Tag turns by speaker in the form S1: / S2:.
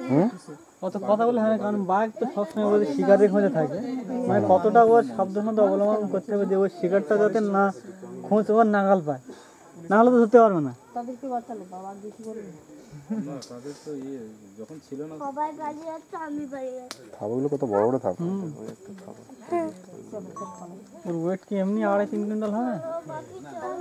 S1: অত কথা বলে হয় না, কারণ বাঘ তো সবসময় বলছে শিকারের খোঁজে থাকে, মানে কতটা ওর সাবধানতা অবলম্বন করতে হবে যে ওই শিকারটা যাতে না খোঁজ ওর নাগাল পায়, না হলে তো ধরতে পারবে না।
S2: তাদেরকে বাঁচালো বাবা কিছু বলবে
S3: না তাদের তো যখন ছিল না
S4: সবাই বাড়ি যাচ্ছে, আমি বাড়ি যাচ্ছি।
S5: থাবাগুলো কত বড় বড় থাবা।
S1: ওর ওয়েট কি এমনি 2.5-3 কুইন্টাল হবে?
S4: বাকি চলো।